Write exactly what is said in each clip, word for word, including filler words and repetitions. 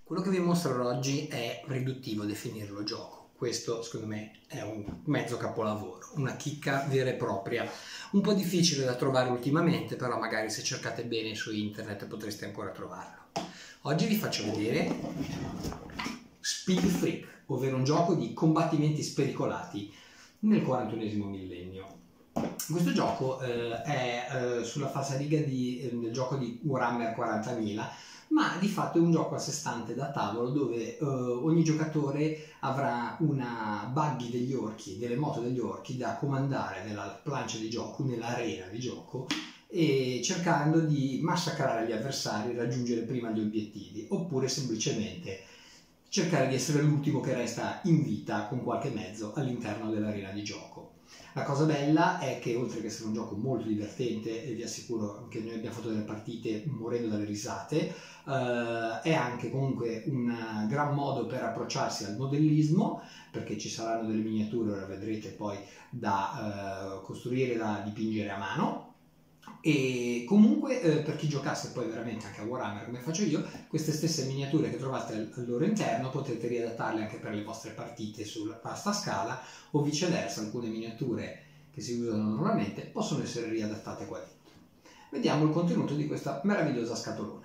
Quello che vi mostrerò oggi è riduttivo definirlo gioco. Questo secondo me è un mezzo capolavoro, una chicca vera e propria, un po' difficile da trovare ultimamente, però magari se cercate bene su internet potreste ancora trovarlo. Oggi vi faccio vedere Speed Freak, ovvero un gioco di combattimenti spericolati nel quarantunesimo millennio. Questo gioco eh, è eh, sulla falsariga di, eh, del gioco di Warhammer quarantamila, ma di fatto è un gioco a sé stante da tavolo dove eh, ogni giocatore avrà una buggy degli orchi, delle moto degli orchi da comandare nella plancia di gioco, nell'arena di gioco, e cercando di massacrare gli avversari e raggiungere prima gli obiettivi, oppure semplicemente cercare di essere l'ultimo che resta in vita con qualche mezzo all'interno dell'arena di gioco. La cosa bella è che, oltre che essere un gioco molto divertente, e vi assicuro che noi abbiamo fatto delle partite morendo dalle risate, eh, è anche comunque un gran modo per approcciarsi al modellismo, perché ci saranno delle miniature, ora vedrete poi, da eh, costruire, da dipingere a mano. E comunque eh, per chi giocasse poi veramente anche a Warhammer come faccio io, queste stesse miniature che trovate al, al loro interno potete riadattarle anche per le vostre partite sulla vasta scala, o viceversa alcune miniature che si usano normalmente possono essere riadattate qua dentro. Vediamo il contenuto di questa meravigliosa scatolona.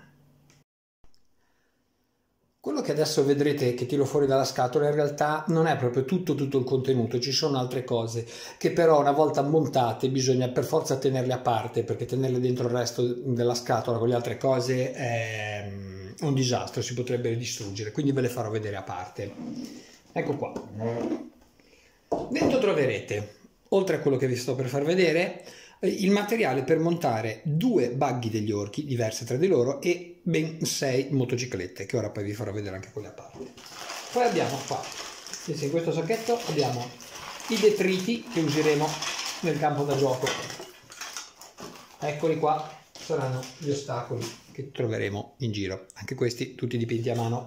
Quello che adesso vedrete che tiro fuori dalla scatola in realtà non è proprio tutto tutto il contenuto, ci sono altre cose che però una volta montate bisogna per forza tenerle a parte, perché tenerle dentro il resto della scatola con le altre cose è un disastro, si potrebbe distruggere, quindi ve le farò vedere a parte. Ecco qua. Dentro troverete, oltre a quello che vi sto per far vedere, il materiale per montare due buggy degli orchi diverse tra di loro e ben sei motociclette, che ora poi vi farò vedere anche quelle a parte. Poi abbiamo qua, in questo sacchetto abbiamo i detriti che useremo nel campo da gioco. Eccoli qua, saranno gli ostacoli che troveremo in giro, anche questi tutti dipinti a mano.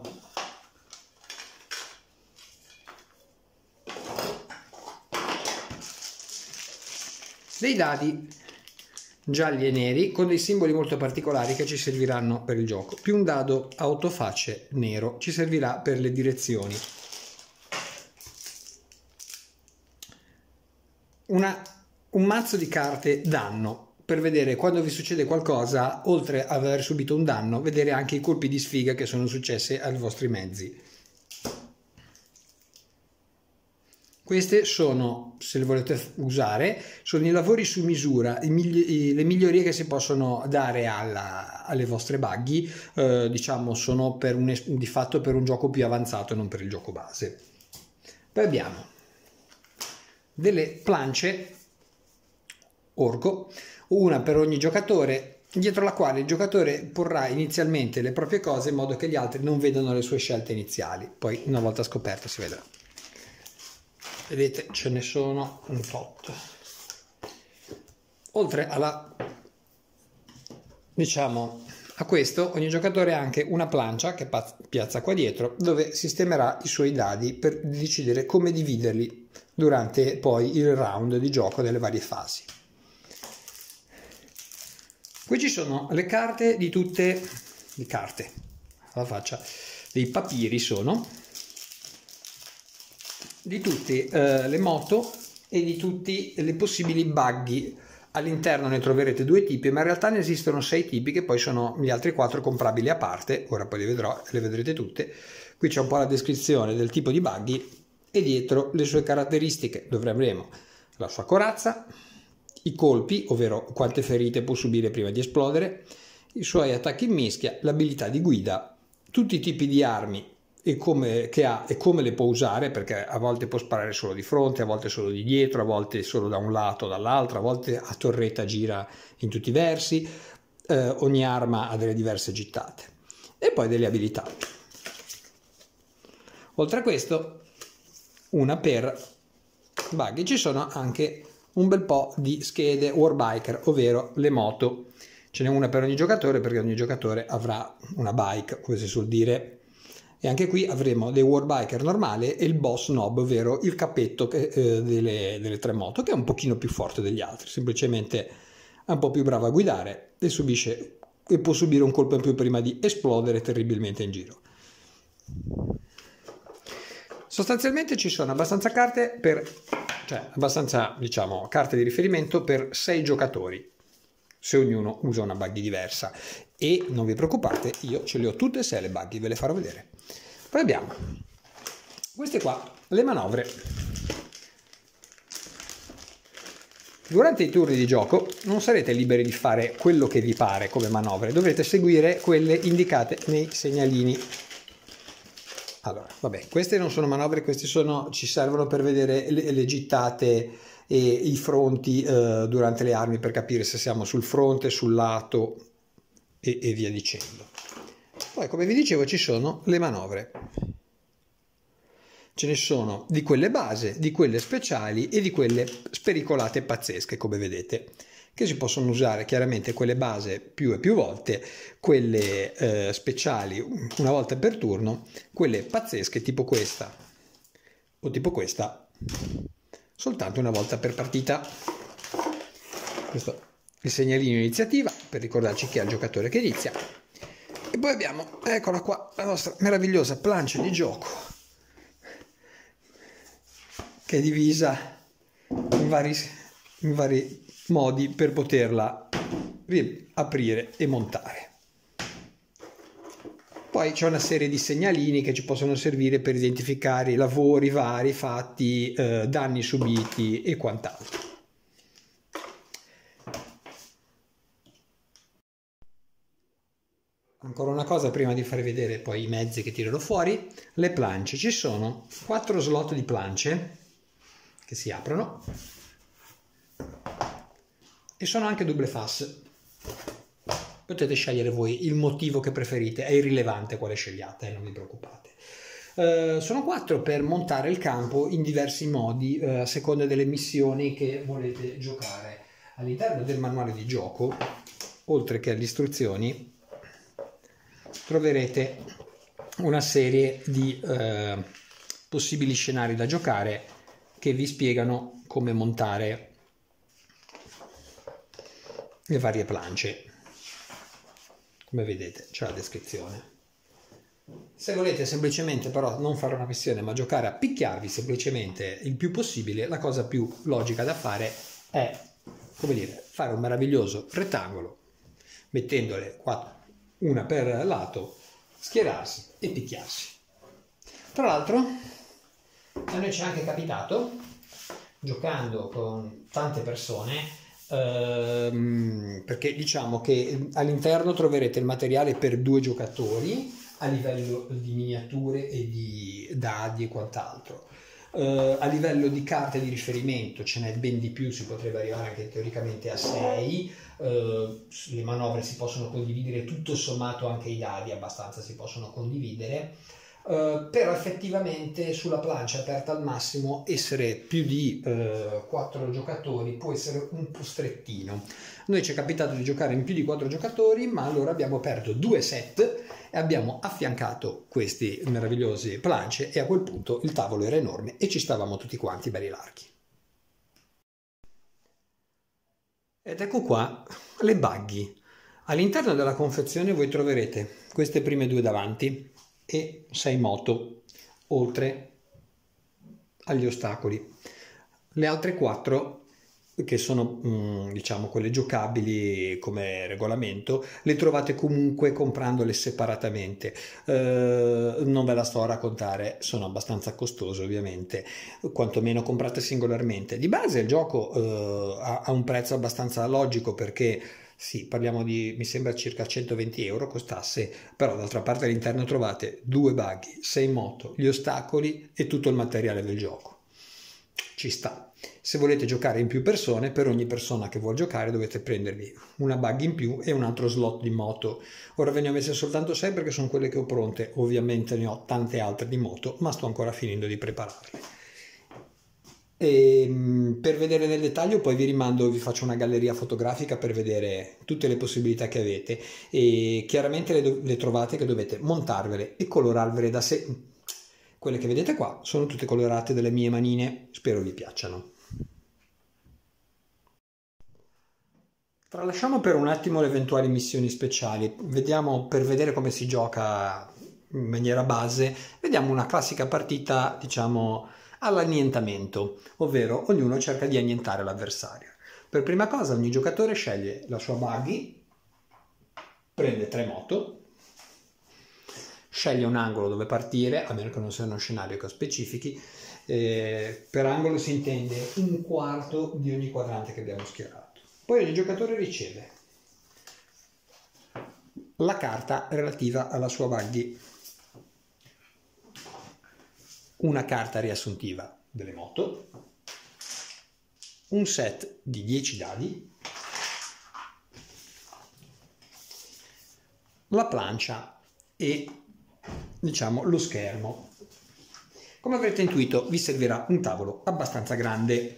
Dei dadi gialli e neri con dei simboli molto particolari che ci serviranno per il gioco, più un dado a otto facce nero ci servirà per le direzioni. Una, un mazzo di carte danno, per vedere quando vi succede qualcosa, oltre ad aver subito un danno, vedere anche i colpi di sfiga che sono successi ai vostri mezzi. Queste sono, se le volete usare, sono i lavori su misura, i migli le migliorie che si possono dare alla, alle vostre buggy, eh, diciamo sono per un, di fatto per un gioco più avanzato e non per il gioco base. Poi abbiamo delle plance orco, una per ogni giocatore, dietro la quale il giocatore porrà inizialmente le proprie cose in modo che gli altri non vedano le sue scelte iniziali, poi una volta scoperto si vedrà. Vedete, ce ne sono un tot. Oltre alla, diciamo, a questo, ogni giocatore ha anche una plancia che piazza qua dietro, dove sistemerà i suoi dadi per decidere come dividerli durante poi il round di gioco delle varie fasi. Qui ci sono le carte di tutte le carte, alla faccia, dei papiri sono di tutte eh, le moto e di tutte le possibili buggy. All'interno ne troverete due tipi, ma in realtà ne esistono sei tipi che poi sono gli altri quattro comprabili a parte, ora poi le vedrò, le vedrete tutte. Qui c'è un po' la descrizione del tipo di buggy e dietro le sue caratteristiche, dove avremo la sua corazza, i colpi, ovvero quante ferite può subire prima di esplodere, i suoi attacchi in mischia, l'abilità di guida, tutti i tipi di armi e come, che ha e come le può usare, perché a volte può sparare solo di fronte, a volte solo di dietro, a volte solo da un lato o dall'altro, a volte a torretta gira in tutti i versi, eh, ogni arma ha delle diverse gittate e poi delle abilità. Oltre a questo una per buggy, ci sono anche un bel po' di schede Warbiker, ovvero le moto, ce n'è una per ogni giocatore perché ogni giocatore avrà una bike, come si suol dire. E anche qui avremo dei Warbiker normali e il boss knob, ovvero il cappetto che, eh, delle, delle tre moto, che è un pochino più forte degli altri, semplicemente è un po' più bravo a guidare e subisce e può subire un colpo in più prima di esplodere terribilmente in giro. Sostanzialmente ci sono abbastanza carte per, cioè abbastanza, diciamo, carte di riferimento per sei giocatori, se ognuno usa una buggy diversa. E non vi preoccupate, io ce le ho tutte e sei le buggy, ve le farò vedere. Poi abbiamo queste qua, le manovre. Durante i turni di gioco non sarete liberi di fare quello che vi pare come manovre, dovrete seguire quelle indicate nei segnalini. Allora, vabbè, queste non sono manovre, queste sono, ci servono per vedere le, le gittate e i fronti eh, durante le armi, per capire se siamo sul fronte, sul lato e, e via dicendo. Poi, come vi dicevo, ci sono le manovre. Ce ne sono di quelle base, di quelle speciali e di quelle spericolate pazzesche, come vedete, che si possono usare chiaramente quelle base più e più volte, quelle eh, speciali una volta per turno, quelle pazzesche tipo questa o tipo questa soltanto una volta per partita. Questo è il segnalino iniziativa per ricordarci chi è il giocatore che inizia. E poi abbiamo, eccola qua, la nostra meravigliosa plancia di gioco, che è divisa in vari, in vari modi per poterla aprire e montare. Poi c'è una serie di segnalini che ci possono servire per identificare i lavori vari fatti, eh, danni subiti e quant'altro. Ancora una cosa prima di farvi vedere poi i mezzi che tirerò fuori. Le planche, ci sono quattro slot di planche che si aprono e sono anche double fas. Potete scegliere voi il motivo che preferite, è irrilevante quale scegliate, eh, non vi preoccupate. Uh, sono quattro per montare il campo in diversi modi uh, a seconda delle missioni che volete giocare. All'interno del manuale di gioco, oltre che alle istruzioni, troverete una serie di uh, possibili scenari da giocare che vi spiegano come montare le varie planche. Come vedete c'è la descrizione. Se volete semplicemente però non fare una missione ma giocare a picchiarvi semplicemente il più possibile, la cosa più logica da fare è, come dire, fare un meraviglioso rettangolo mettendole qua una per lato, schierarsi e picchiarsi. Tra l'altro a noi ci è anche capitato, giocando con tante persone, ehm, perché diciamo che all'interno troverete il materiale per due giocatori a livello di miniature e di dadi e quant'altro. Uh, a livello di carte di riferimento ce n'è ben di più, si potrebbe arrivare anche teoricamente a sei. Uh, le manovre si possono condividere, tutto sommato anche i dadi abbastanza si possono condividere, uh, però effettivamente sulla plancia aperta al massimo essere più di uh, quattro giocatori può essere un po' strettino. Noi ci è capitato di giocare in più di quattro giocatori, ma allora abbiamo aperto due set e abbiamo affiancato questi meravigliosi planche e a quel punto il tavolo era enorme e ci stavamo tutti quanti belli larghi. Ed ecco qua le buggy. All'interno della confezione voi troverete queste prime due davanti e sei moto, oltre agli ostacoli. Le altre quattro, che sono diciamo quelle giocabili come regolamento, le trovate comunque comprandole separatamente. Eh, non ve la sto a raccontare, sono abbastanza costose ovviamente, quantomeno comprate singolarmente. Di base il gioco eh, ha, ha un prezzo abbastanza logico, perché sì, parliamo di, mi sembra, circa centoventi euro costasse, però d'altra parte all'interno trovate due buggy, sei moto, gli ostacoli e tutto il materiale del gioco. Ci sta. Se volete giocare in più persone, per ogni persona che vuol giocare dovete prendervi una buggy in più e un altro slot di moto. Ora ve ne ho messe soltanto sei perché sono quelle che ho pronte, ovviamente ne ho tante altre di moto, ma sto ancora finendo di prepararle. E, per vedere nel dettaglio poi vi rimando, vi faccio una galleria fotografica per vedere tutte le possibilità che avete, e chiaramente le, le trovate che dovete montarvele e colorarvele da sé. Quelle che vedete qua sono tutte colorate dalle mie manine, spero vi piacciono. Tralasciamo per un attimo le eventuali missioni speciali, vediamo per vedere come si gioca in maniera base, vediamo una classica partita, diciamo, all'annientamento, ovvero ognuno cerca di annientare l'avversario. Per prima cosa ogni giocatore sceglie la sua buggy, prende tre moto, sceglie un angolo dove partire, a meno che non sia uno scenario che specifichi. Eh, per angolo si intende un quarto di ogni quadrante che abbiamo schierato. Poi ogni giocatore riceve la carta relativa alla sua buggy, una carta riassuntiva delle moto, un set di dieci dadi, la plancia e, diciamo, lo schermo. Come avrete intuito, vi servirà un tavolo abbastanza grande.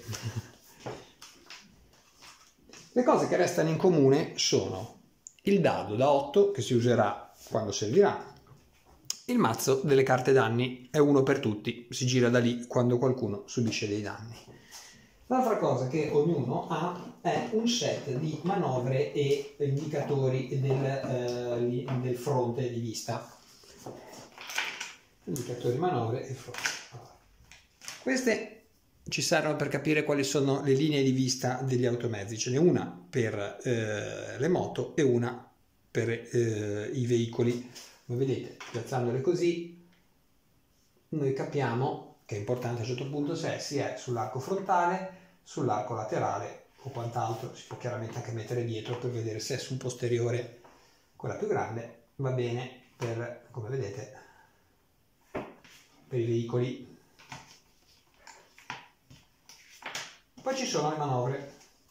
Le cose che restano in comune sono il dado da otto, che si userà quando servirà, il mazzo delle carte danni, è uno per tutti, si gira da lì quando qualcuno subisce dei danni. L'altra cosa che ognuno ha è un set di manovre e indicatori del, eh, del fronte di vista. Indicatori, manovre e fronte. Queste ci servono per capire quali sono le linee di vista degli automezzi. Ce n'è una per eh, le moto e una per eh, i veicoli. Come vedete, piazzandole così, noi capiamo che è importante a un certo punto se si è sull'arco frontale, sull'arco laterale o quant'altro. Si può chiaramente anche mettere dietro per vedere se è sul posteriore, quella più grande, va bene per, come vedete, per i veicoli. Poi ci sono le manovre.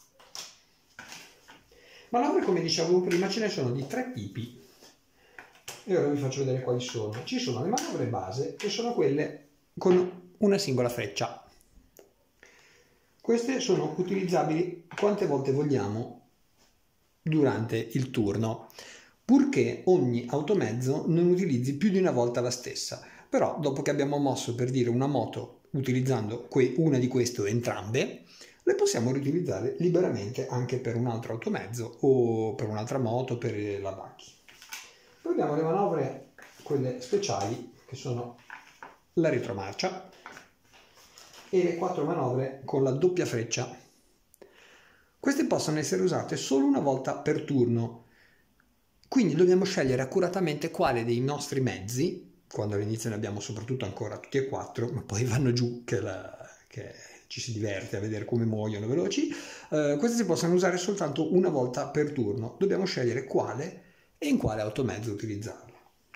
Manovre, come dicevo prima, ce ne sono di tre tipi. E ora vi faccio vedere quali sono. Ci sono le manovre base, che sono quelle con una singola freccia. Queste sono utilizzabili quante volte vogliamo durante il turno, purché ogni automezzo non utilizzi più di una volta la stessa. Però, dopo che abbiamo mosso, per dire, una moto utilizzando una di queste o entrambe, le possiamo riutilizzare liberamente anche per un altro automezzo o per un'altra moto, per la buggy. Poi abbiamo le manovre, quelle speciali, che sono la retromarcia e le quattro manovre con la doppia freccia. Queste possono essere usate solo una volta per turno, quindi dobbiamo scegliere accuratamente quale dei nostri mezzi, quando all'inizio ne abbiamo soprattutto ancora tutti e quattro, ma poi vanno giù che, la, che ci si diverte a vedere come muoiono veloci, eh, queste si possono usare soltanto una volta per turno. Dobbiamo scegliere quale e in quale automezzo utilizzarlo.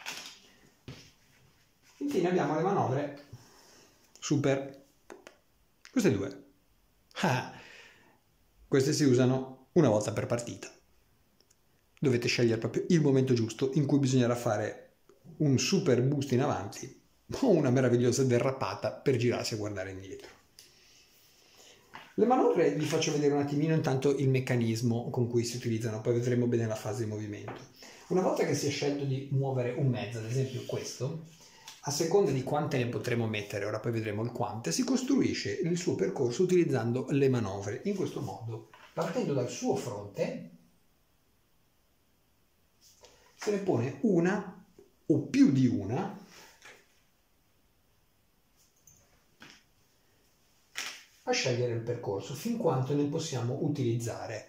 Infine abbiamo le manovre super, queste due. Ah, queste si usano una volta per partita. Dovete scegliere proprio il momento giusto in cui bisognerà fare un super boost in avanti o una meravigliosa derrapata per girarsi e guardare indietro. Le manovre vi faccio vedere un attimino intanto il meccanismo con cui si utilizzano, poi vedremo bene la fase di movimento. Una volta che si è scelto di muovere un mezzo, ad esempio questo, a seconda di quante ne potremo mettere, ora poi vedremo il quante, si costruisce il suo percorso utilizzando le manovre. In questo modo, partendo dal suo fronte, se ne pone una o più di una a scegliere il percorso fin quanto ne possiamo utilizzare.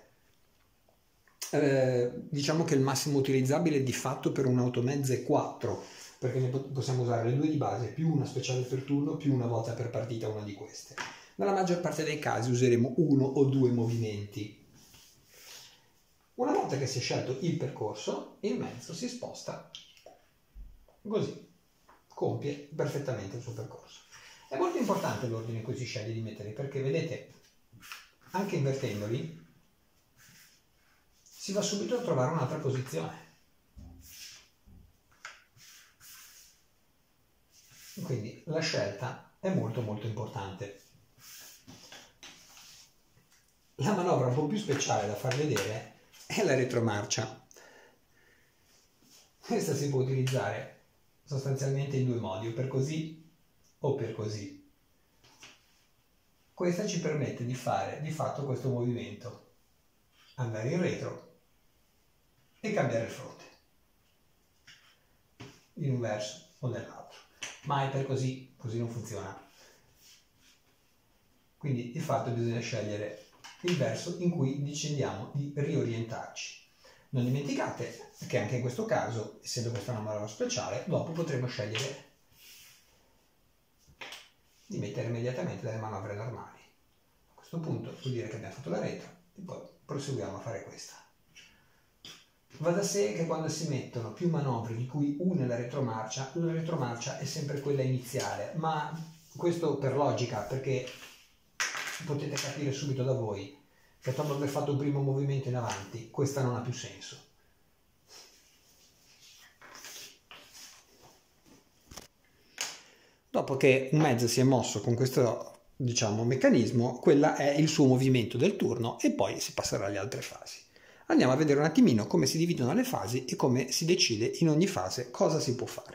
Eh, diciamo che il massimo utilizzabile di fatto per un automezzo è quattro, perché ne possiamo usare le due di base più una speciale per turno più una volta per partita una di queste. Nella maggior parte dei casi useremo uno o due movimenti. Una volta che si è scelto il percorso, il mezzo si sposta così, compie perfettamente il suo percorso. È molto importante l'ordine in cui si sceglie di metterli, perché vedete, anche invertendoli, si va subito a trovare un'altra posizione. Quindi la scelta è molto molto importante. La manovra un po' più speciale da far vedere è la retromarcia. Questa si può utilizzare sostanzialmente in due modi, o per così o per così. Questa ci permette di fare di fatto questo movimento, andare in retro e cambiare il fronte in un verso o nell'altro. Mai per così, così non funziona. Quindi di fatto bisogna scegliere il verso in cui decidiamo di riorientarci. Non dimenticate che anche in questo caso, essendo questa una manovra speciale, dopo potremo scegliere di mettere immediatamente delle manovre normali. A questo punto vuol dire che abbiamo fatto la retro e poi proseguiamo a fare questa. Va da sé che quando si mettono più manovre di cui una è la retromarcia, la retromarcia è sempre quella iniziale, ma questo per logica, perché potete capire subito da voi che dopo aver fatto un primo movimento in avanti, questa non ha più senso. Dopo che un mezzo si è mosso con questo, diciamo, meccanismo, quella è il suo movimento del turno e poi si passerà alle altre fasi. Andiamo a vedere un attimino come si dividono le fasi e come si decide in ogni fase cosa si può fare.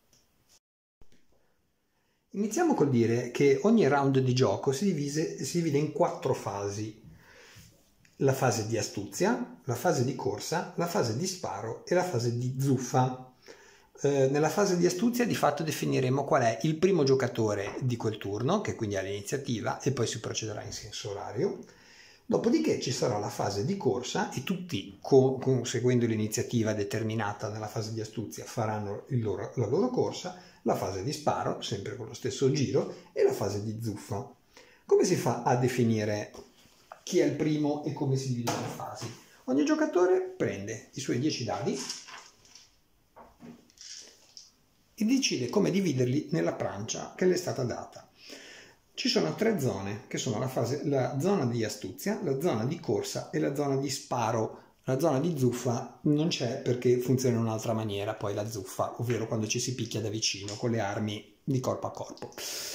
Iniziamo col dire che ogni round di gioco si divide, si divide in quattro fasi. La fase di astuzia, la fase di corsa, la fase di sparo e la fase di zuffa. Eh, nella fase di astuzia di fatto definiremo qual è il primo giocatore di quel turno, che quindi ha l'iniziativa, e poi si procederà in senso orario. Dopodiché ci sarà la fase di corsa e tutti, co- seguendo l'iniziativa determinata nella fase di astuzia, faranno il loro, la loro corsa, la fase di sparo, sempre con lo stesso giro, e la fase di zuffa. Come si fa a definire chi è il primo e come si dividono le fasi? Ogni giocatore prende i suoi dieci dadi e decide come dividerli nella plancia che le è stata data. Ci sono tre zone, che sono la, fase, la zona di astuzia, la zona di corsa e la zona di sparo. La zona di zuffa non c'è perché funziona in un'altra maniera, poi la zuffa, ovvero quando ci si picchia da vicino con le armi di corpo a corpo.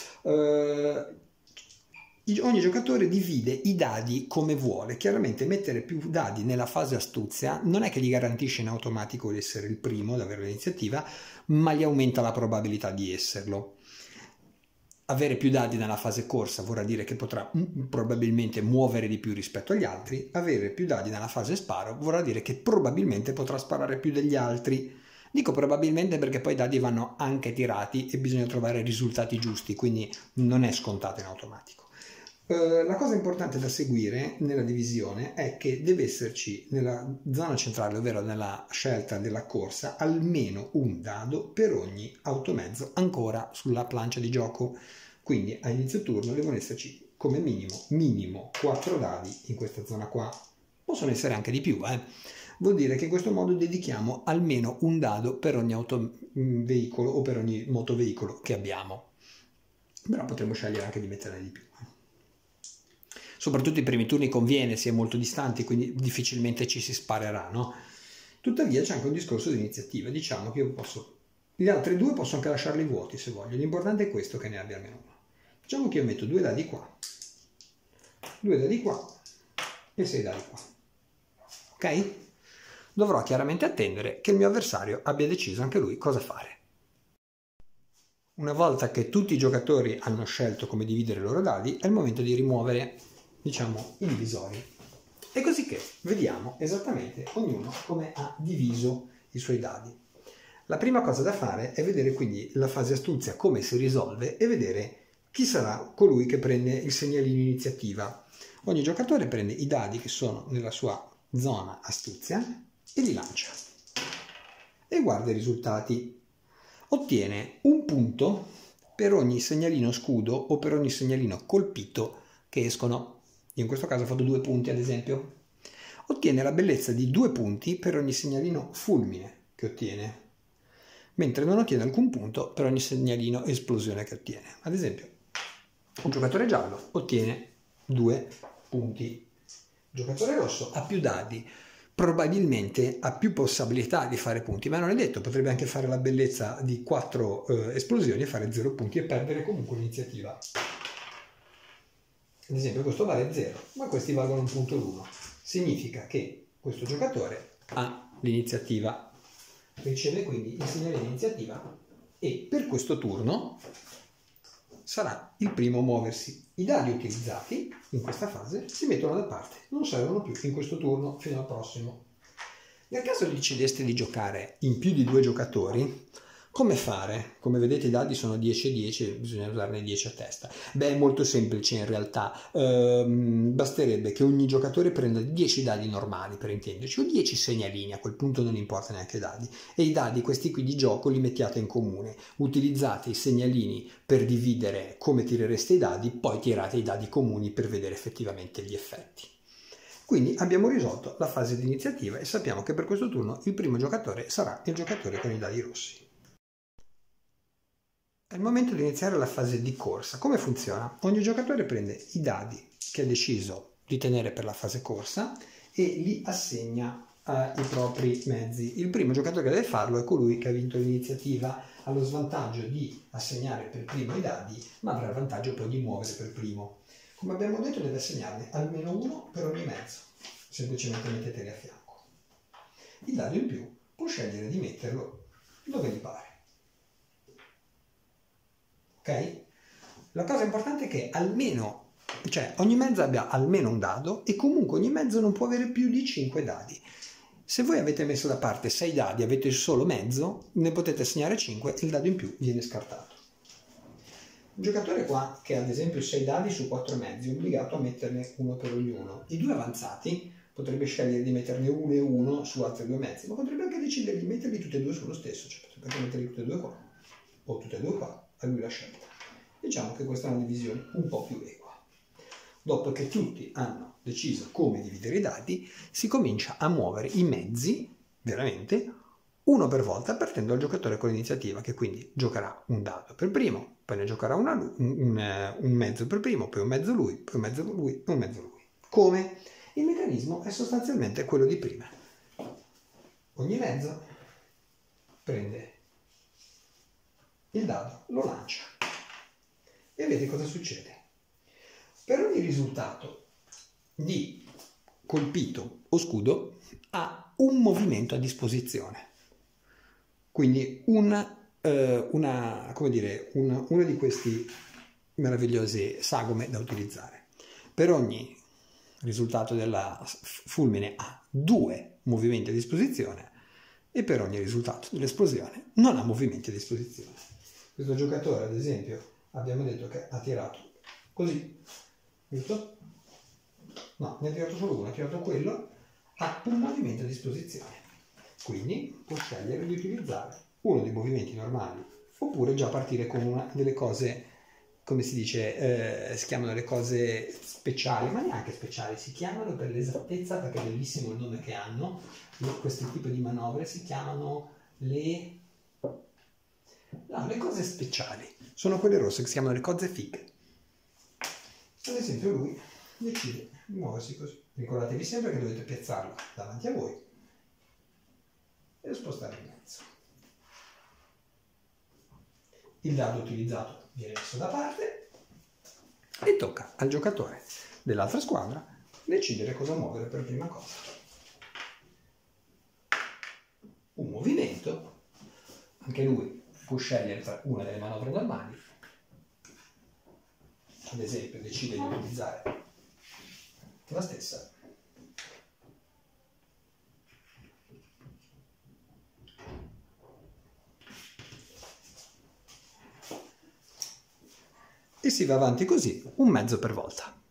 Uh, ogni giocatore divide i dadi come vuole. Chiaramente mettere più dadi nella fase astuzia non è che gli garantisce in automatico di essere il primo ad avere l'iniziativa, ma gli aumenta la probabilità di esserlo. Avere più dadi nella fase corsa vorrà dire che potrà mm, probabilmente muovere di più rispetto agli altri. Avere più dadi nella fase sparo vorrà dire che probabilmente potrà sparare più degli altri. Dico probabilmente perché poi i dadi vanno anche tirati e bisogna trovare risultati giusti, quindi non è scontato in automatico. Uh, la cosa importante da seguire nella divisione è che deve esserci nella zona centrale, ovvero nella scelta della corsa, almeno un dado per ogni automezzo ancora sulla plancia di gioco. Quindi a inizio turno devono esserci come minimo, minimo quattro dadi in questa zona qua. Possono essere anche di più, eh. Vuol dire che in questo modo dedichiamo almeno un dado per ogni autoveicolo o per ogni motoveicolo che abbiamo. Però potremmo scegliere anche di metterne di più. Soprattutto i primi turni conviene, si è molto distanti, quindi difficilmente ci si sparerà, no? Tuttavia c'è anche un discorso di iniziativa. Diciamo che io posso... Gli altri due posso anche lasciarli vuoti se voglio. L'importante è questo, che ne abbia almeno uno. Diciamo che io metto due dadi qua, due dadi qua e sei dadi qua. Ok? Dovrò chiaramente attendere che il mio avversario abbia deciso anche lui cosa fare. Una volta che tutti i giocatori hanno scelto come dividere i loro dadi, è il momento di rimuovere, diciamo, i divisori. E così che vediamo esattamente ognuno come ha diviso i suoi dadi. La prima cosa da fare è vedere quindi la fase astuzia come si risolve e vedere chi sarà colui che prende il segnalino iniziativa. Ogni giocatore prende i dadi che sono nella sua zona astuzia e li lancia. E guarda i risultati. Ottiene un punto per ogni segnalino scudo o per ogni segnalino colpito che escono. Io in questo caso ho fatto due punti, ad esempio. Ottiene la bellezza di due punti per ogni segnalino fulmine che ottiene, mentre non ottiene alcun punto per ogni segnalino esplosione che ottiene. Ad esempio, un giocatore giallo ottiene due punti. Il giocatore rosso ha più dadi, probabilmente ha più possibilità di fare punti, ma non è detto, potrebbe anche fare la bellezza di quattro eh, esplosioni e fare zero punti e perdere comunque l'iniziativa. Ad esempio questo vale zero, ma questi valgono un punto l'uno. Significa che questo giocatore ha l'iniziativa, riceve quindi il segnale di iniziativa e per questo turno sarà il primo a muoversi. I dadi utilizzati in questa fase si mettono da parte, non servono più in questo turno fino al prossimo. Nel caso decideste di giocare in più di due giocatori, Come fare? Come vedete i dadi sono dieci e dieci, bisogna usarne dieci a testa. Beh, è molto semplice in realtà, ehm, basterebbe che ogni giocatore prenda dieci dadi normali, per intenderci, o dieci segnalini, a quel punto non importa neanche i dadi, e i dadi, questi qui di gioco, li mettiate in comune, utilizzate i segnalini per dividere come tirereste i dadi, poi tirate i dadi comuni per vedere effettivamente gli effetti. Quindi abbiamo risolto la fase di iniziativa e sappiamo che per questo turno il primo giocatore sarà il giocatore con i dadi rossi. È il momento di iniziare la fase di corsa. Come funziona? Ogni giocatore prende i dadi che ha deciso di tenere per la fase corsa e li assegna ai propri mezzi. Il primo giocatore che deve farlo è colui che ha vinto l'iniziativa. Ha lo svantaggio di assegnare per primo i dadi, ma avrà il vantaggio poi di muovere per primo. Come abbiamo detto, deve assegnarne almeno uno per ogni mezzo. Semplicemente metteteli a fianco. Il dado in più può scegliere di metterlo dove gli pare. Ok? La cosa importante è che almeno, cioè ogni mezzo abbia almeno un dado e comunque ogni mezzo non può avere più di cinque dadi. Se voi avete messo da parte sei dadi e avete solo mezzo, ne potete assegnare cinque e il dado in più viene scartato. Un giocatore qua che ha ad esempio sei dadi su quattro mezzi è obbligato a metterne uno per ognuno. I due avanzati potrebbe scegliere di metterne uno e uno su altri due mezzi, ma potrebbe anche decidere di metterli tutti e due sullo stesso, cioè potrebbe anche metterli tutti e due qua o tutti e due qua. A lui la scelta. Diciamo che questa è una divisione un po' più equa. Dopo che tutti hanno deciso come dividere i dadi, si comincia a muovere i mezzi, veramente, uno per volta, partendo dal giocatore con l'iniziativa, che quindi giocherà un dado per primo, poi ne giocherà una, un, un, un mezzo per primo, poi un mezzo lui, poi un mezzo lui, un mezzo lui. Come? Il meccanismo è sostanzialmente quello di prima. Ogni mezzo prende il dado, lo lancia e vedi cosa succede. Per ogni risultato di colpito o scudo ha un movimento a disposizione, quindi una, eh, una, come dire, una, una di questi meravigliose sagome da utilizzare. Per ogni risultato della fulmine ha due movimenti a disposizione e per ogni risultato dell'esplosione non ha movimenti a disposizione. Questo giocatore, ad esempio, abbiamo detto che ha tirato così, giusto? No, ne ha tirato solo uno, ha tirato quello, ha un movimento a disposizione. Quindi può scegliere di utilizzare uno dei movimenti normali, oppure già partire con una delle cose, come si dice, eh, si chiamano le cose speciali, ma neanche speciali, si chiamano per l'esattezza, perché è bellissimo il nome che hanno, questo tipo di manovre si chiamano le... No, le cose speciali sono quelle rosse che si chiamano le cose fighe. Ad esempio lui decide di muoversi così. Ricordatevi sempre che dovete piazzarlo davanti a voi e spostare in mezzo. Il dado utilizzato viene messo da parte e tocca al giocatore dell'altra squadra decidere cosa muovere per prima cosa. Un movimento, anche lui può scegliere tra una delle manovre normali, ad esempio decide di utilizzare la stessa, e si va avanti così, un mezzo per volta.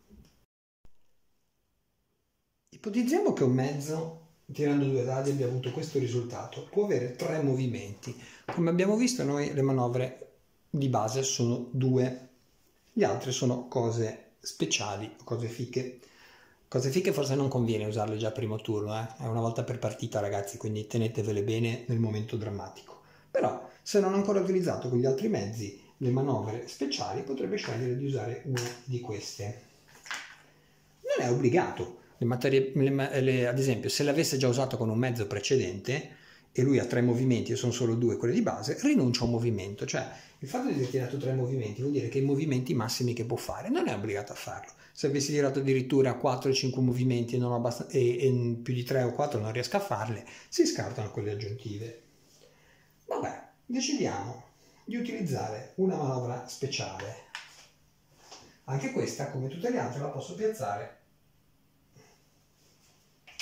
Ipotizziamo che un mezzo, tirando due dadi, abbia avuto questo risultato, può avere tre movimenti. Come abbiamo visto noi le manovre di base sono due, gli altri sono cose speciali, cose fiche. Cose fiche forse non conviene usarle già primo turno, eh? È una volta per partita ragazzi, quindi tenetevele bene nel momento drammatico. Però se non ha ancora utilizzato con gli altri mezzi le manovre speciali potrebbe scegliere di usare una di queste. Non è obbligato. Le materie, le, le, ad esempio, se l'avesse già usato con un mezzo precedente e lui ha tre movimenti e sono solo due quelli di base, rinuncia a un movimento. Cioè, il fatto di aver tirato tre movimenti vuol dire che i movimenti massimi che può fare non è obbligato a farlo. Se avessi tirato addirittura quattro o cinque movimenti e, non abbast- e, e più di tre o quattro non riesco a farle, si scartano quelle aggiuntive. Vabbè, decidiamo di utilizzare una manovra speciale. Anche questa, come tutte le altre, la posso piazzare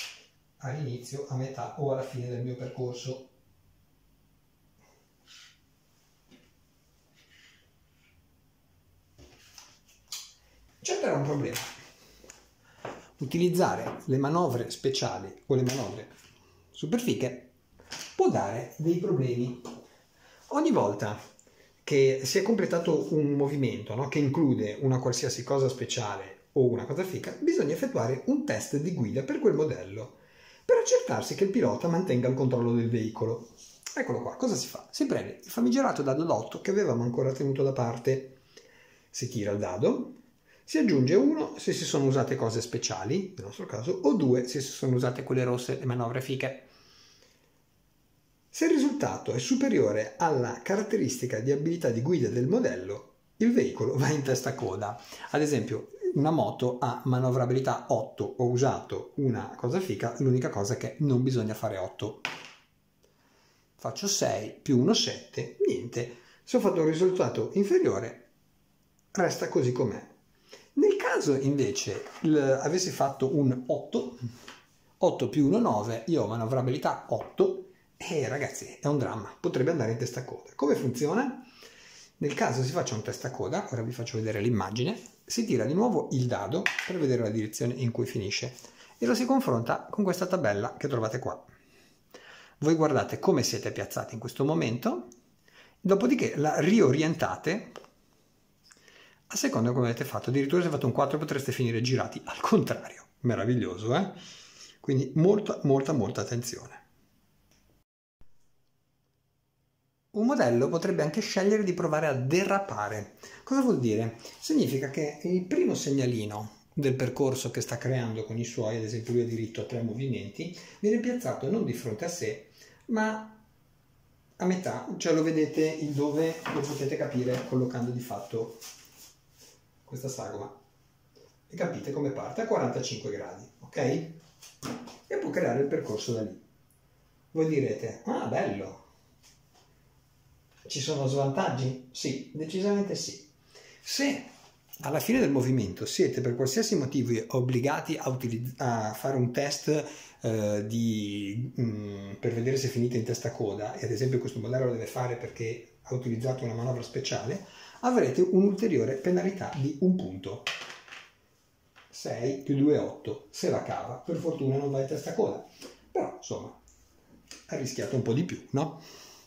all'inizio, a metà o alla fine del mio percorso. utilizzare le manovre speciali o le manovre superficie può dare dei problemi. Ogni volta che si è completato un movimento, no, che include una qualsiasi cosa speciale o una cosa fica, bisogna effettuare un test di guida per quel modello, per accertarsi che il pilota mantenga il controllo del veicolo. Eccolo qua, cosa si fa? Si prende il famigerato dado da otto che avevamo ancora tenuto da parte, si tira il dado, si aggiunge uno se si sono usate cose speciali, nel nostro caso, o due se si sono usate quelle rosse, le manovre fiche. Se il risultato è superiore alla caratteristica di abilità di guida del modello, il veicolo va in testa coda. Ad esempio, una moto ha manovrabilità otto, ho usato una cosa fica, l'unica cosa è che non bisogna fare otto. Faccio sei più uno sette, niente. Se ho fatto un risultato inferiore, resta così com'è. Nel caso invece avessi fatto un otto, otto più uno nove, io ho manovrabilità otto, e ragazzi è un dramma, potrebbe andare in testa coda. Come funziona? Nel caso si faccia un testa coda, ora vi faccio vedere l'immagine, si tira di nuovo il dado per vedere la direzione in cui finisce e lo si confronta con questa tabella che trovate qua. Voi guardate come siete piazzati in questo momento, dopodiché la riorientate a seconda di come avete fatto. Addirittura se avete fatto un quattro potreste finire girati al contrario. Meraviglioso, eh? Quindi molta, molta, molta attenzione. Un modello potrebbe anche scegliere di provare a derapare. Cosa vuol dire? Significa che il primo segnalino del percorso che sta creando con i suoi, ad esempio lui è diritto a tre movimenti, viene piazzato non di fronte a sé, ma a metà, cioè lo vedete il dove lo potete capire collocando di fatto questa sagoma. E capite come parte a quarantacinque gradi, ok? E può creare il percorso da lì. Voi direte, ah bello! Ci sono svantaggi? Sì, decisamente sì. Se alla fine del movimento siete per qualsiasi motivo obbligati a, a fare un test eh, di, mh, per vedere se finite in testa coda, e ad esempio questo modello lo deve fare perché ha utilizzato una manovra speciale, avrete un'ulteriore penalità di un punto. sei più due, otto. Se la cava, per fortuna non va in testa coda. Però, insomma, ha rischiato un po' di più, no?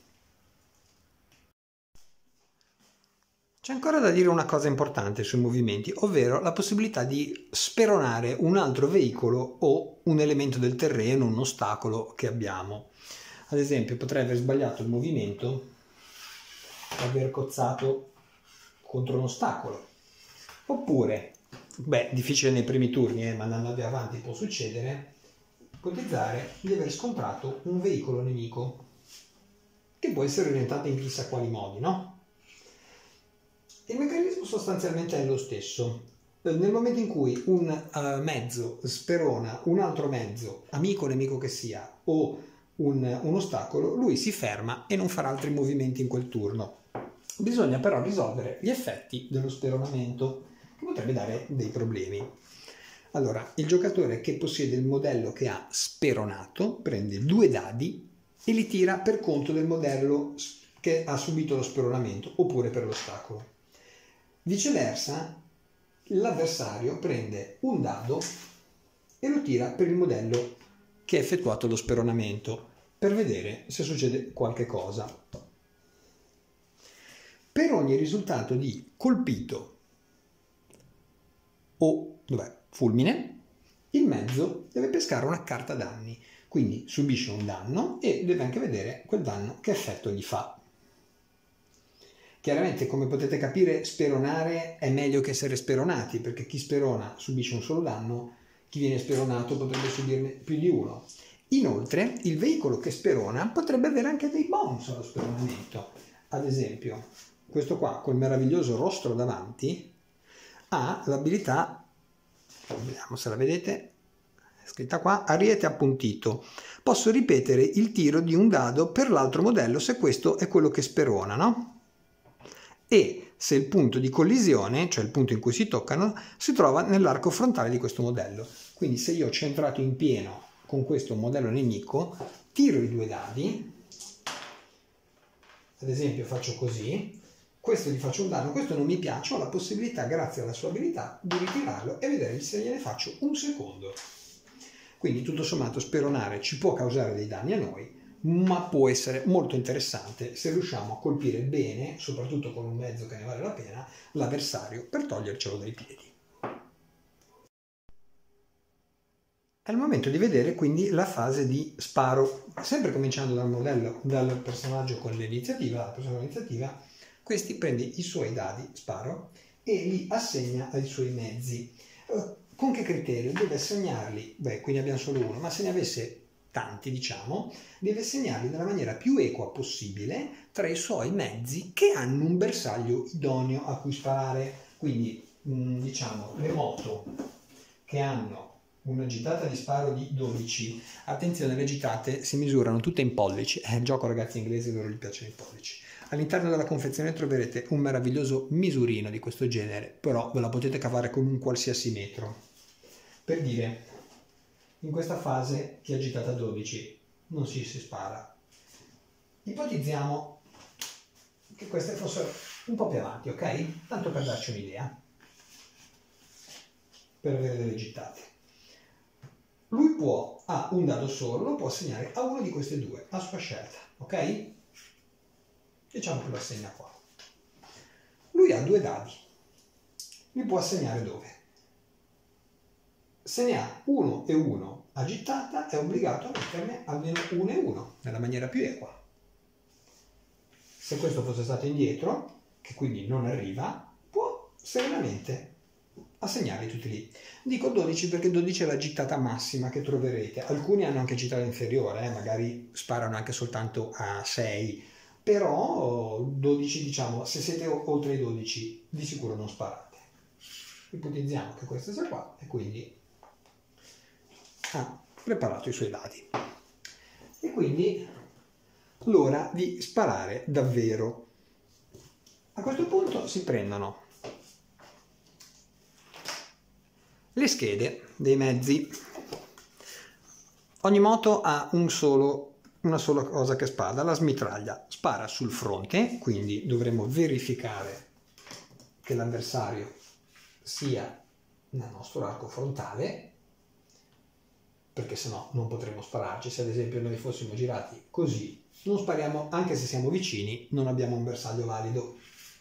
C'è ancora da dire una cosa importante sui movimenti, ovvero la possibilità di speronare un altro veicolo o un elemento del terreno, un ostacolo che abbiamo. Ad esempio, potrei aver sbagliato il movimento e aver cozzato contro un ostacolo. Oppure, beh, difficile nei primi turni, eh, ma andando più avanti può succedere, ipotizzare di aver scontrato un veicolo nemico, che può essere orientato in chissà quali modi, no? Il meccanismo sostanzialmente è lo stesso. Nel momento in cui un uh, mezzo sperona un altro mezzo, amico o nemico che sia, o un, un ostacolo, lui si ferma e non farà altri movimenti in quel turno. Bisogna però risolvere gli effetti dello speronamento, che potrebbe dare dei problemi. Allora, il giocatore che possiede il modello che ha speronato prende due dadi e li tira per conto del modello che ha subito lo speronamento, oppure per l'ostacolo. Viceversa, l'avversario prende un dado e lo tira per il modello che ha effettuato lo speronamento, per vedere se succede qualche cosa. Per ogni risultato di colpito o dov'è, fulmine, il mezzo deve pescare una carta danni, quindi subisce un danno e deve anche vedere quel danno che effetto gli fa. Chiaramente, come potete capire, speronare è meglio che essere speronati, perché chi sperona subisce un solo danno, chi viene speronato potrebbe subirne più di uno. Inoltre, il veicolo che sperona potrebbe avere anche dei bonus allo speronamento. Ad esempio, questo qua, col meraviglioso rostro davanti, ha l'abilità, vediamo se la vedete, è scritta qua, ariete appuntito. Posso ripetere il tiro di un dado per l'altro modello se questo è quello che sperona, no? E se il punto di collisione, cioè il punto in cui si toccano, si trova nell'arco frontale di questo modello. Quindi se io ho centrato in pieno con questo modello nemico, tiro i due dadi, ad esempio faccio così, questo gli faccio un danno, questo non mi piace, ho la possibilità, grazie alla sua abilità, di ritirarlo e vedere se gliene faccio un secondo. Quindi tutto sommato speronare ci può causare dei danni a noi, ma può essere molto interessante se riusciamo a colpire bene, soprattutto con un mezzo che ne vale la pena, l'avversario per togliercelo dai piedi. È il momento di vedere quindi la fase di sparo, sempre cominciando dal modello, dal personaggio con l'iniziativa, la persona con l'iniziativa. Questi prende i suoi dadi, sparo, e li assegna ai suoi mezzi. Con che criterio? Deve assegnarli, beh, qui ne abbiamo solo uno, ma se ne avesse tanti, diciamo, deve assegnarli nella maniera più equa possibile tra i suoi mezzi che hanno un bersaglio idoneo a cui sparare. Quindi, diciamo, le moto che hanno una gittata di sparo di dodici, attenzione, le gittate si misurano tutte in pollici, è il gioco ragazzi inglese, loro gli piacciono i pollici. All'interno della confezione troverete un meraviglioso misurino di questo genere, però ve la potete cavare con un qualsiasi metro. Per dire, in questa fase chi ha gittata dodici non si, si spara. Ipotizziamo che queste fossero un po' più avanti, ok? Tanto per darci un'idea, per avere delle gittate. Lui può, ha un dado solo, lo può assegnare a uno di queste due, a sua scelta, ok? Diciamo che lo assegna qua. Lui ha due dadi, li può assegnare dove? Se ne ha uno e uno a gittata, è obbligato a metterne almeno uno e uno, nella maniera più equa. Se questo fosse stato indietro, che quindi non arriva, può serenamente assegnarli tutti lì. Dico dodici perché dodici è la gittata massima che troverete. Alcuni hanno anche gittata inferiore, eh? Magari sparano anche soltanto a sei, però dodici, diciamo, se siete oltre i dodici di sicuro non sparate. Ipotizziamo che questa sia qua e quindi ha preparato i suoi dadi. E quindi l'ora di sparare davvero. A questo punto si prendono le schede dei mezzi. Ogni moto ha un solo, una sola cosa che spara, la smitraglia. Spara sul fronte, quindi dovremo verificare che l'avversario sia nel nostro arco frontale, perché sennò non potremo spararci. Se ad esempio noi fossimo girati così, non spariamo, anche se siamo vicini, non abbiamo un bersaglio valido.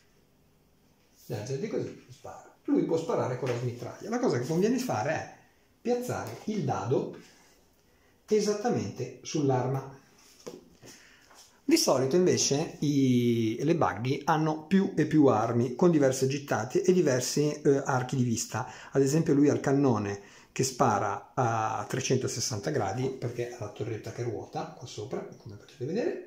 Di così spara. Lui può sparare con la smitraglia. La cosa che conviene fare è piazzare il dado esattamente sull'arma. Di solito invece i, le buggy hanno più e più armi con diverse gittate e diversi eh, archi di vista. Ad esempio lui ha il cannone che spara a trecentosessanta gradi perché ha la torretta che ruota qua sopra, come potete vedere,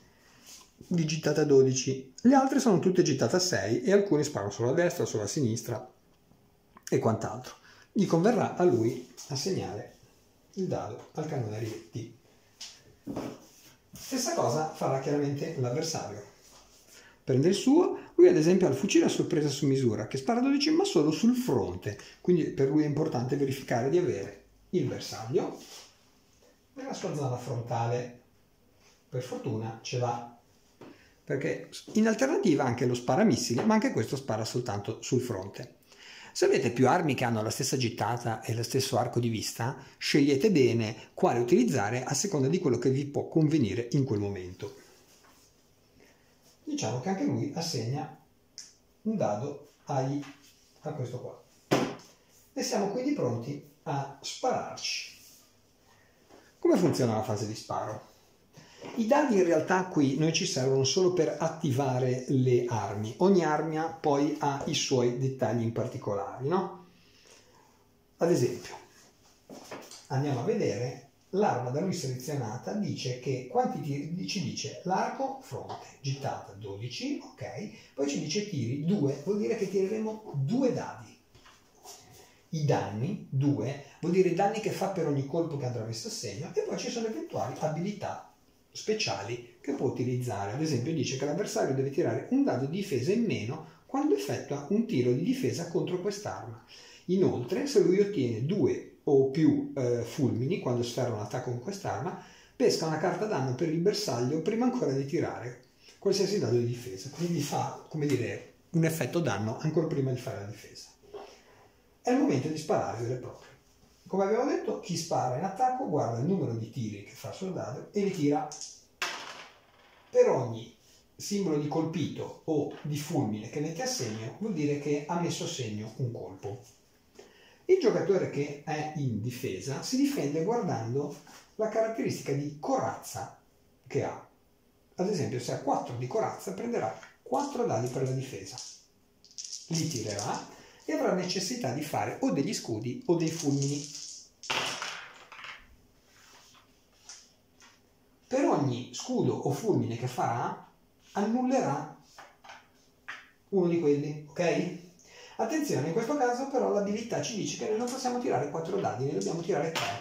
di gittata dodici. Le altre sono tutte gittate a sei e alcuni sparano solo a destra, solo a sinistra e quant'altro. Gli converrà a lui assegnare il dado al cannone a rivetti. Stessa cosa farà chiaramente l'avversario. Prende il suo, lui ad esempio ha il fucile a sorpresa su misura che spara dodici ma solo sul fronte, quindi per lui è importante verificare di avere il bersaglio nella sua zona frontale. Per fortuna ce l'ha, perché in alternativa anche lo sparamissili, ma anche questo spara soltanto sul fronte. Se avete più armi che hanno la stessa gittata e lo stesso arco di vista, scegliete bene quale utilizzare a seconda di quello che vi può convenire in quel momento. Diciamo che anche lui assegna un dado ai, a questo qua. E siamo quindi pronti a spararci. Come funziona la fase di sparo? I dadi in realtà qui noi ci servono solo per attivare le armi. Ogni arma poi ha i suoi dettagli in particolare, no? Ad esempio, andiamo a vedere l'arma da lui selezionata, dice che quanti tiri ci dice l'arco fronte, gittata dodici, ok, poi ci dice tiri due, vuol dire che tireremo due dadi. I danni, due, vuol dire i danni che fa per ogni colpo che andrà messo a segno, e poi ci sono eventuali abilità speciali che può utilizzare. Ad esempio dice che l'avversario deve tirare un dado di difesa in meno quando effettua un tiro di difesa contro quest'arma. Inoltre, se lui ottiene due o più eh, fulmini quando sferra un attacco con quest'arma, pesca una carta danno per il bersaglio prima ancora di tirare. qualsiasi dado di difesa, quindi fa, come dire, un effetto danno ancora prima di fare la difesa. È il momento di sparare vero e proprio. Come abbiamo detto, chi spara in attacco guarda il numero di tiri che fa sul dado e li tira. Per ogni simbolo di colpito o di fulmine che mette a segno vuol dire che ha messo a segno un colpo. Il giocatore che è in difesa si difende guardando la caratteristica di corazza che ha. Ad esempio, se ha quattro di corazza prenderà quattro dadi per la difesa, li tirerà e avrà necessità di fare o degli scudi o dei fulmini. Per ogni scudo o fulmine che farà, annullerà uno di quelli, ok? Attenzione, in questo caso però l'abilità ci dice che noi non possiamo tirare quattro dadi, ne dobbiamo tirare tre.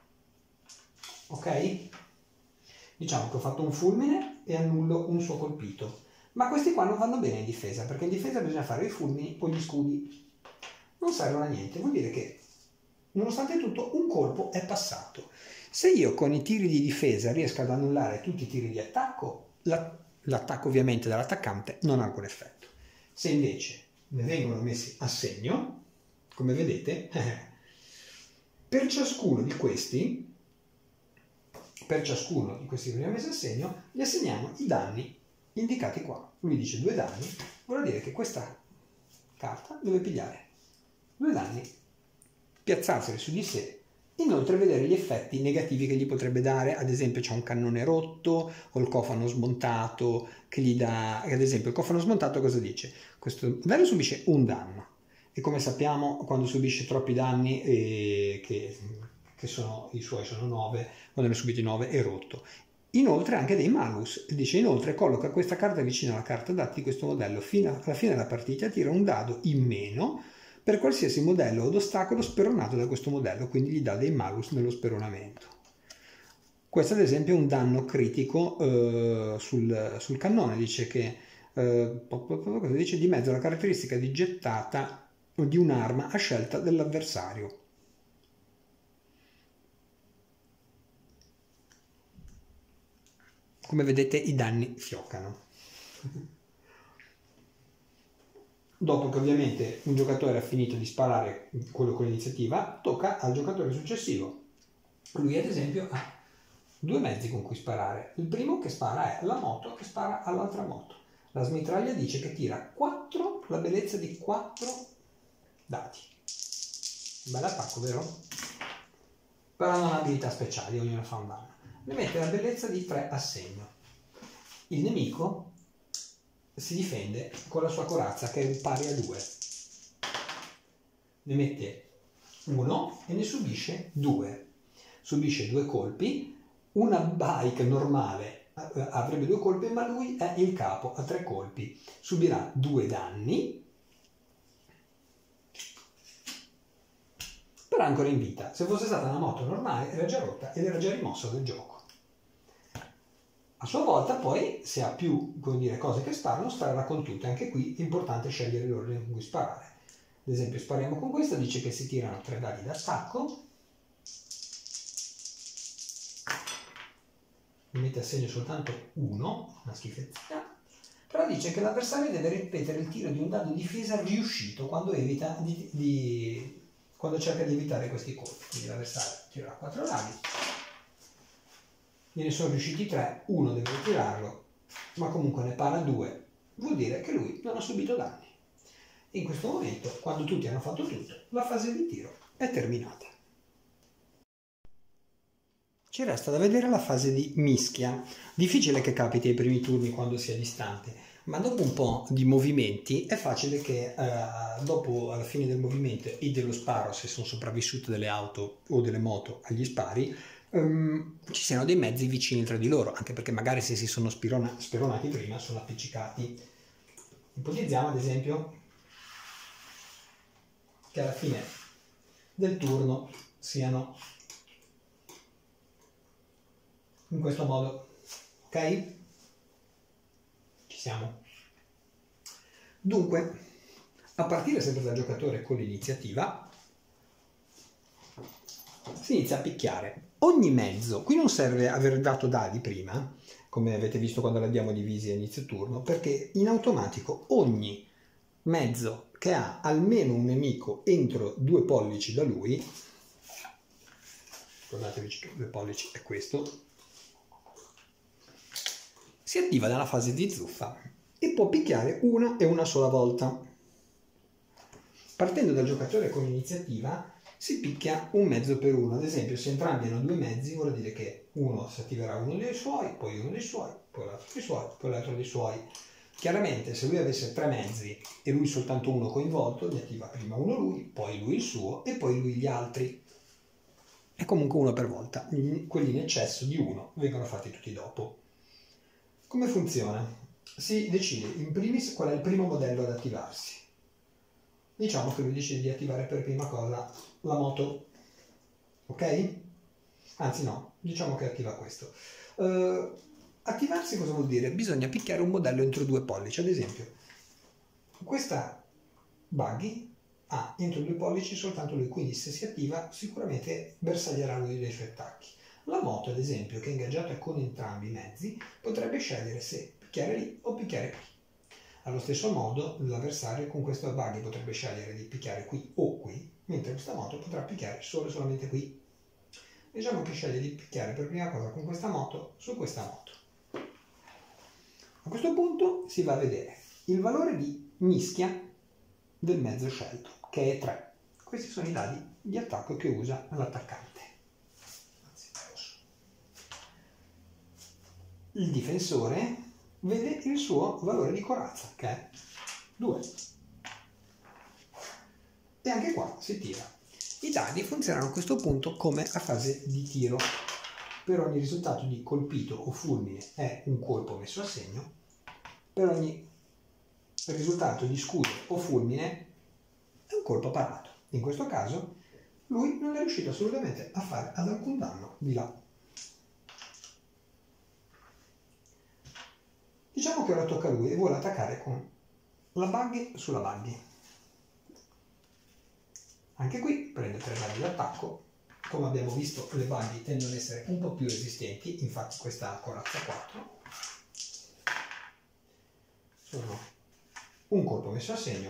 Ok? Diciamo che ho fatto un fulmine e annullo un suo colpito. Ma questi qua non vanno bene in difesa, perché in difesa bisogna fare i fulmini o gli scudi. Non servono a niente, vuol dire che nonostante tutto un colpo è passato. Se io con i tiri di difesa riesco ad annullare tutti i tiri di attacco, l'attacco ovviamente dall'attaccante non ha alcun effetto. Se invece ne vengono messi a segno, come vedete, per ciascuno di questi, per ciascuno di questi che abbiamo messo a segno, gli assegniamo i danni indicati qua. Lui dice due danni, vuol dire che questa carta deve pigliare due danni, piazzarseli su di sé, inoltre vedere gli effetti negativi che gli potrebbe dare. Ad esempio c'è un cannone rotto o il cofano smontato che gli dà, ad esempio il cofano smontato cosa dice? Questo modello subisce un danno e come sappiamo quando subisce troppi danni eh, che, che sono i suoi sono nove, quando ne ha subiti nove è rotto. Inoltre anche dei malus, dice inoltre colloca questa carta vicino alla carta dati di questo modello fino alla fine della partita, tira un dado in meno per qualsiasi modello o ostacolo speronato da questo modello, quindi gli dà dei malus nello speronamento. Questo ad esempio è un danno critico eh, sul, sul cannone, dice che eh, cosa dice? Di mezzo alla caratteristica di gettata di un'arma a scelta dell'avversario. Come vedete i danni fioccano. Dopo che ovviamente un giocatore ha finito di sparare quello con l'iniziativa, tocca al giocatore successivo. Lui ad esempio ha due mezzi con cui sparare. Il primo che spara è la moto che spara all'altra moto. La smitraglia dice che tira quattro, la bellezza di quattro dadi. Un bel attacco, vero? Però non ha abilità speciali, ognuno fa un danno. Ne mette la bellezza di tre a segno. Il nemico si difende con la sua corazza che è pari a due. Ne mette uno e ne subisce due. Subisce due colpi. Una bike normale avrebbe due colpi, ma lui è il capo, ha tre colpi. Subirà due danni, però è ancora in vita. Se fosse stata una moto normale era già rotta ed era già rimosso dal gioco. A sua volta poi, se ha più come dire, cose che sparano, sparerà con tutte. Anche qui è importante scegliere l'ordine con cui sparare. Ad esempio spariamo con questa, dice che si tirano tre dadi d'attacco. Mi mette a segno soltanto uno, una schifezzina. Però dice che l'avversario deve ripetere il tiro di un dado di difesa riuscito quando, evita di, di, quando cerca di evitare questi colpi. Quindi l'avversario tirerà quattro dadi. Ne sono riusciti tre, uno deve ritirarlo, ma comunque ne para due, vuol dire che lui non ha subito danni. In questo momento, quando tutti hanno fatto tutto, la fase di tiro è terminata. Ci resta da vedere la fase di mischia. Difficile che capiti ai primi turni quando si è distante, ma dopo un po' di movimenti è facile che eh, dopo alla fine del movimento e dello sparo, se sono sopravvissute delle auto o delle moto agli spari, Um, ci siano dei mezzi vicini tra di loro, anche perché magari se si sono spirona, speronati prima sono appiccicati. Ipotizziamo ad esempio che alla fine del turno siano in questo modo, ok? Ci siamo. Dunque, a partire sempre dal giocatore con l'iniziativa, si inizia a picchiare. Ogni mezzo, qui non serve aver dato dadi prima, come avete visto quando li abbiamo divisi a inizio turno, perché in automatico ogni mezzo che ha almeno un nemico entro due pollici da lui, ricordatevi che due pollici è questo, si attiva nella fase di zuffa e può picchiare una e una sola volta. Partendo dal giocatore con iniziativa si picchia un mezzo per uno. Ad esempio, se entrambi hanno due mezzi vuol dire che uno si attiverà uno dei suoi, poi uno dei suoi, poi l'altro dei suoi, poi l'altro dei suoi. Chiaramente se lui avesse tre mezzi e lui soltanto uno coinvolto, gli attiva prima uno lui, poi lui il suo e poi lui gli altri. È comunque uno per volta. Quelli in eccesso di uno vengono fatti tutti dopo. Come funziona? Si decide in primis qual è il primo modello ad attivarsi. Diciamo che lui decide di attivare per prima cosa la moto, ok? Anzi no, diciamo che attiva questo. Uh, attivarsi cosa vuol dire? Bisogna picchiare un modello entro due pollici. Ad esempio, questa buggy ha entro due pollici soltanto lui, quindi se si attiva sicuramente bersaglierà lui dei suoi attacchi. La moto, ad esempio, che è ingaggiata con entrambi i mezzi, potrebbe scegliere se picchiare lì o picchiare qui. Allo stesso modo l'avversario con questa buggy potrebbe scegliere di picchiare qui o qui, mentre questa moto potrà picchiare solo e solamente qui. Diciamo che sceglie di picchiare per prima cosa con questa moto su questa moto. A questo punto si va a vedere il valore di mischia del mezzo scelto, che è tre. Questi sono i dadi di attacco che usa l'attaccante. Il difensore vede il suo valore di corazza, che è due. E anche qua si tira. I dadi funzionano a questo punto come a fase di tiro. Per ogni risultato di colpito o fulmine è un colpo messo a segno. Per ogni risultato di scudo o fulmine è un colpo parato. In questo caso lui non è riuscito assolutamente a fare ad alcun danno di là. Diciamo che ora tocca a lui e vuole attaccare con la buggy sulla buggy. Anche qui prende tre dadi d'attacco. Come abbiamo visto, le buggy tendono ad essere un po' più resistenti, infatti questa ha corazza quattro. Sono un colpo messo a segno.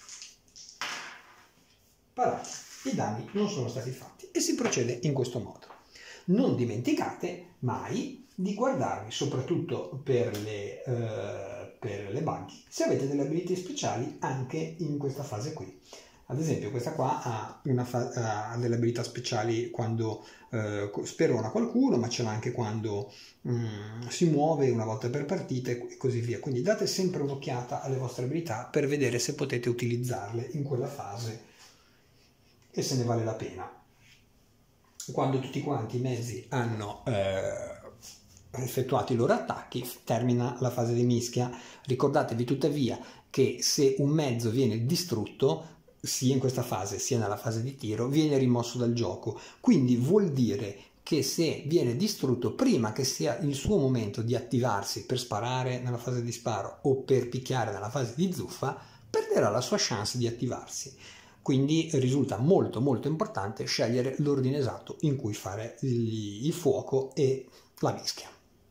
Parati. I danni non sono stati fatti e si procede in questo modo. Non dimenticate mai di guardarvi, soprattutto per le, uh, per le buggy, se avete delle abilità speciali anche in questa fase qui. Ad esempio questa qua ha, una ha delle abilità speciali quando uh, sperona qualcuno, ma ce l'ha anche quando um, si muove una volta per partita e così via. Quindi date sempre un'occhiata alle vostre abilità per vedere se potete utilizzarle in quella fase e se ne vale la pena. Quando tutti quanti i mezzi hanno eh, effettuato i loro attacchi, termina la fase di mischia. Ricordatevi tuttavia che se un mezzo viene distrutto, sia in questa fase sia nella fase di tiro, viene rimosso dal gioco. Quindi vuol dire che se viene distrutto prima che sia il suo momento di attivarsi per sparare nella fase di sparo o per picchiare nella fase di zuffa, perderà la sua chance di attivarsi. Quindi risulta molto molto importante scegliere l'ordine esatto in cui fare il, il fuoco e la mischia.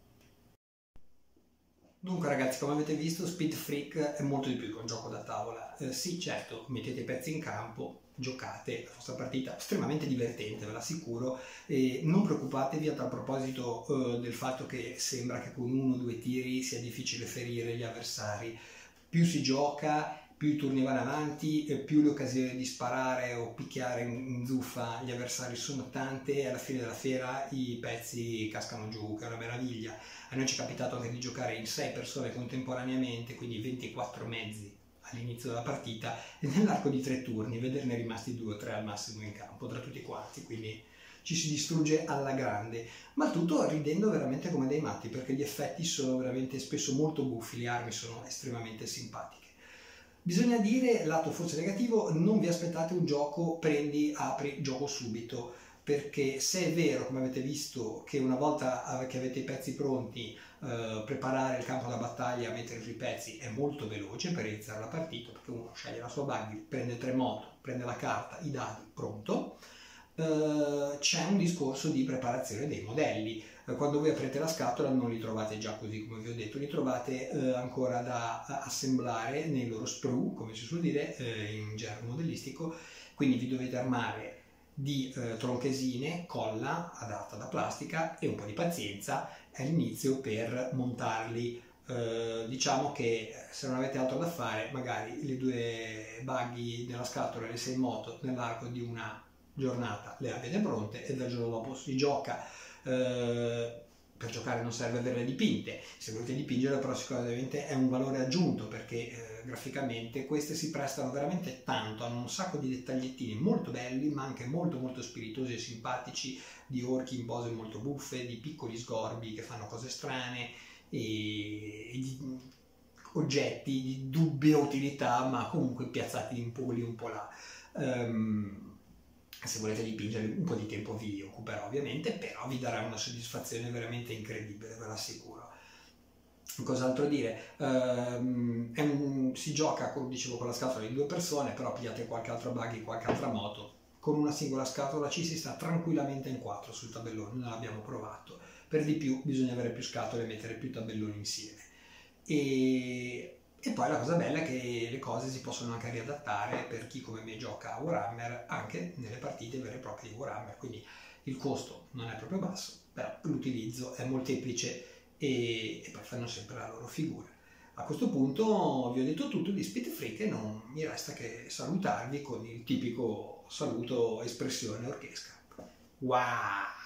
Dunque ragazzi, come avete visto, Speed Freak è molto di più che un gioco da tavola. Eh, sì, certo, mettete i pezzi in campo, giocate, la vostra partita è estremamente divertente, ve l'assicuro, e non preoccupatevi a tal proposito eh, del fatto che sembra che con uno o due tiri sia difficile ferire gli avversari. Più si gioca, più i turni vanno avanti, più le occasioni di sparare o picchiare in zuffa gli avversari sono tante e alla fine della fiera i pezzi cascano giù, che è una meraviglia. A noi ci è capitato anche di giocare in sei persone contemporaneamente, quindi ventiquattro mezzi all'inizio della partita, e nell'arco di tre turni vederne rimasti due o tre al massimo in campo tra tutti quanti, quindi ci si distrugge alla grande, ma tutto ridendo veramente come dei matti, perché gli effetti sono veramente spesso molto buffi, le armi sono estremamente simpatiche. Bisogna dire, lato forse negativo, non vi aspettate un gioco prendi, apri, gioco subito, perché se è vero, come avete visto, che una volta che avete i pezzi pronti, eh, preparare il campo da battaglia, mettere sui pezzi è molto veloce per iniziare la partita, perché uno sceglie la sua buggy, prende tre moto, prende la carta, i dadi, pronto. eh, c'è un discorso di preparazione dei modelli. Eh, quando voi aprite la scatola non li trovate già così come vi ho detto, li trovate eh, ancora da assemblare nei loro sprue, come si suol dire eh, in gergo modellistico, quindi vi dovete armare di eh, tronchesine, colla adatta da plastica e un po' di pazienza all'inizio per montarli. Eh, diciamo che se non avete altro da fare, magari le due buggy nella scatola e le sei moto nell'arco di una giornata le avete pronte e dal giorno dopo si gioca. Eh, per giocare non serve averle dipinte, se volete dipingere però sicuramente è un valore aggiunto, perché eh, graficamente queste si prestano veramente tanto, hanno un sacco di dettagliettini molto belli ma anche molto molto spiritosi e simpatici, di orchi in pose molto buffe, di piccoli sgorbi che fanno cose strane e, e di oggetti di dubbia utilità ma comunque piazzati un po' lì un po' là. Um, se volete dipingere un po' di tempo vi occuperà ovviamente, però vi darà una soddisfazione veramente incredibile, ve l'assicuro. Cos'altro dire? Um, è un, si gioca, come dicevo, con la scatola di due persone, però pigliate qualche altro buggy, qualche altra moto, con una singola scatola ci si sta tranquillamente in quattro sul tabellone, non l'abbiamo provato. Per di più bisogna avere più scatole e mettere più tabelloni insieme. E... E poi la cosa bella è che le cose si possono anche riadattare per chi come me gioca a Warhammer anche nelle partite vere e proprie di Warhammer, quindi il costo non è proprio basso, però l'utilizzo è molteplice e, e poi fanno sempre la loro figura. A questo punto vi ho detto tutto di Speed Freak e non mi resta che salutarvi con il tipico saluto espressione orchesca. Wow!